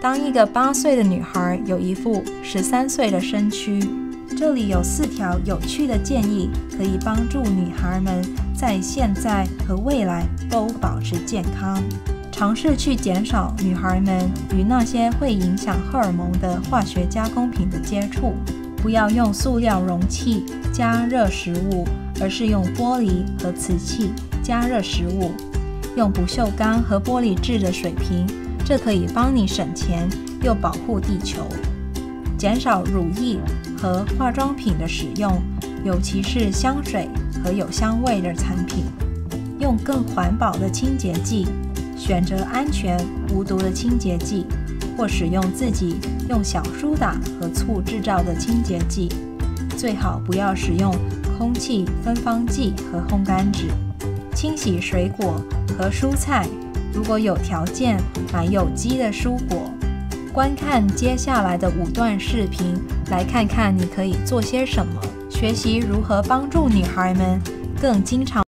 当一个8岁的女孩有一副13岁的身躯。这里有4条有趣的建议，可以帮助女孩们在现在和未来都保持健康。尝试去减少女孩们与那些会影响荷尔蒙的化学加工品的接触，不要用塑料容器加热食物，而是用玻璃和瓷器加热食物。用不锈钢和玻璃制的水瓶，这可以帮你省钱又保护地球。减少乳液和化妆品的使用，尤其是香水和有香味的产品。用更环保的清洁剂，选择安全无毒的清洁剂，或使用自己用小苏打和醋制造的清洁剂。最好不要使用空气芬芳剂和烘干纸。清洗水果和蔬菜，如果有条件，买有机的蔬果。观看接下来的5段视频，来看看你可以做些什么，学习如何帮助女孩们更经常